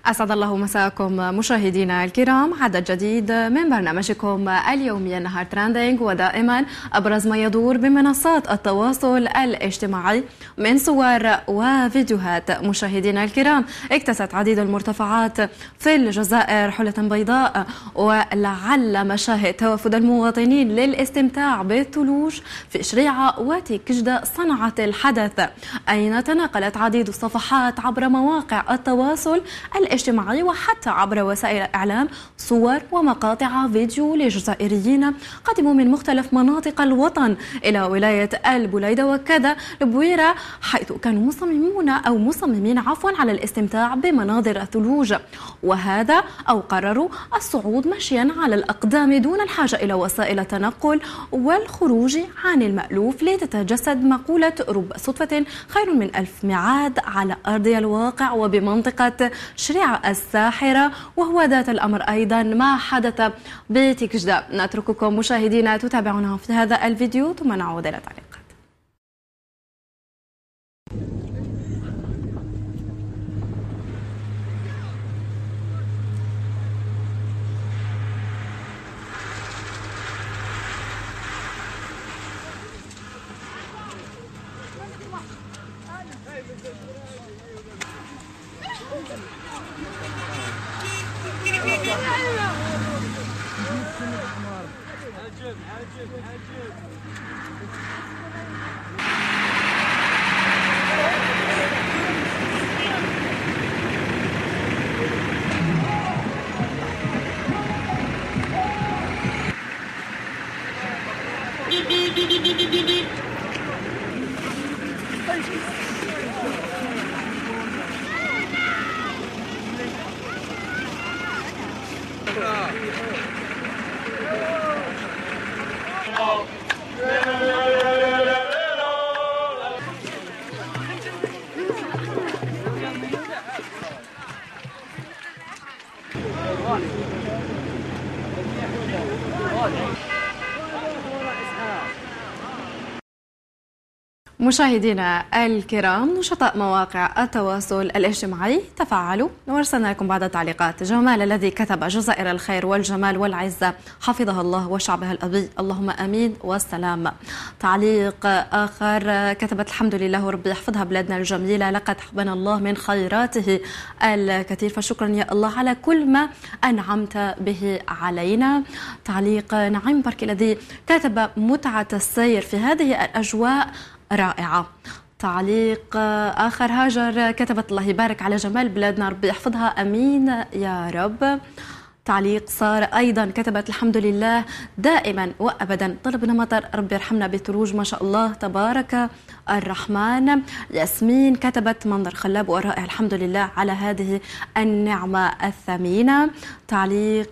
أسعد الله مساءكم مشاهدينا الكرام. عدد جديد من برنامجكم اليومي نهار ترندينج، ودائما أبرز ما يدور بمنصات التواصل الاجتماعي من صور وفيديوهات. مشاهدينا الكرام، اكتست عديد المرتفعات في الجزائر حلة بيضاء، ولعل مشاهد توافد المواطنين للاستمتاع بالثلوج في شريعة وتكجدة صنعت الحدث، أين تناقلت عديد الصفحات عبر مواقع التواصل الاجتماعي وحتى عبر وسائل الإعلام صور ومقاطع فيديو لجزائريين قدموا من مختلف مناطق الوطن إلى ولاية البليدة وكذا البويرة، حيث كانوا مصممين على الاستمتاع بمناظر الثلوج، وهذا أو قرروا الصعود مشيا على الأقدام دون الحاجة إلى وسائل التنقل والخروج عن المألوف، لتتجسد مقولة رب صدفة خير من ألف ميعاد على أرض الواقع وبمنطقة شريعة الساحرة، وهو ذات الأمر أيضا ما حدث بتكجدة. نترككم مشاهدينا تتابعونا في هذا الفيديو ثم نعود إلى التعليقات. مشاهدينا الكرام، نشطاء مواقع التواصل الاجتماعي تفاعلوا وارسلنا لكم بعض التعليقات. جمال الذي كتب: جزائر الخير والجمال والعزة حفظها الله وشعبها الأبي، اللهم آمين والسلام. تعليق آخر كتبت: الحمد لله وربي يحفظها بلادنا الجميلة، لقد حبنا الله من خيراته الكثير، فشكرا يا الله على كل ما أنعمت به علينا. تعليق نعيم بركي الذي كتب: متعة السير في هذه الأجواء رائعة. تعليق آخر هاجر كتبت: الله يبارك على جمال بلادنا، ربي يحفظها أمين يا رب. تعليق صار أيضا كتبت: الحمد لله دائما وأبدا طلبنا مطر، ربي يرحمنا بالثلوج، ما شاء الله تبارك الرحمن. ياسمين كتبت: منظر خلاب ورائع، الحمد لله على هذه النعمة الثمينة. تعليق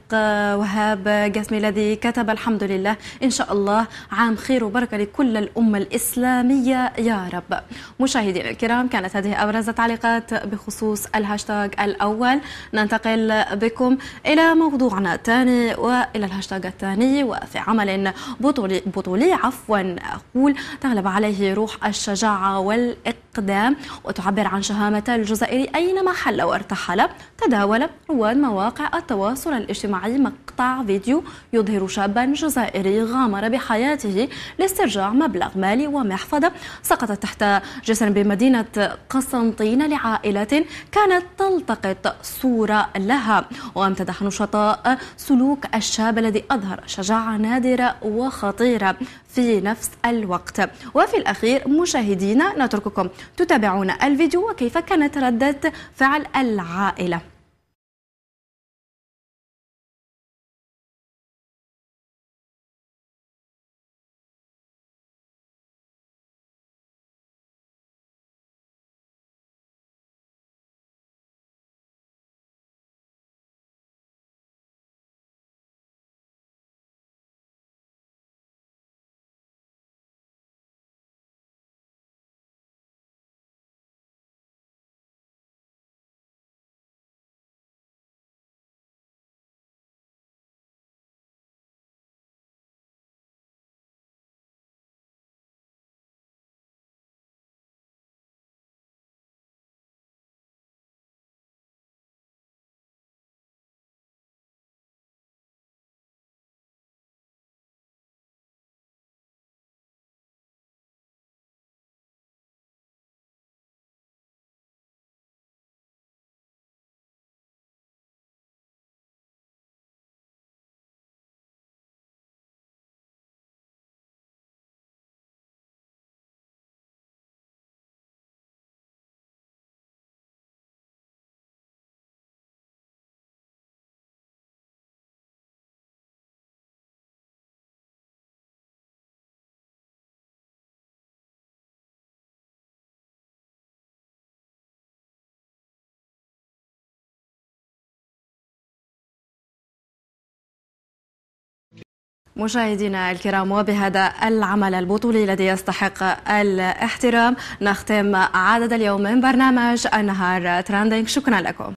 وهاب قاسمي الذي كتب: الحمد لله إن شاء الله عام خير وبركة لكل الأمة الإسلامية يا رب. مشاهدينا الكرام، كانت هذه أبرز التعليقات بخصوص الهاشتاج الأول. ننتقل بكم إلى موضوعنا الثاني وإلى الهاشتاج الثاني، وفي عمل بطولي أقول تغلب عليه روح الشجاعة والإقدام وتعبر عن شهامة الجزائري أينما حل وارتحل. تداول رواد مواقع التواصل الاجتماعي مقطع فيديو يظهر شابا جزائري غامر بحياته لاسترجاع مبلغ مالي ومحفظة سقطت تحت جسر بمدينة قسنطينة لعائلة كانت تلتقط صورة لها، وامتدح نشطاء سلوك الشاب الذي أظهر شجاعة نادرة وخطيرة في نفس الوقت. وفي الأخير مشاهدينا، نترككم تتابعون الفيديو وكيف كانت ردة فعل العائلة. مشاهدينا الكرام، وبهذا العمل البطولي الذي يستحق الاحترام نختم عدد اليوم من برنامج النهار ترندنج. شكرا لكم.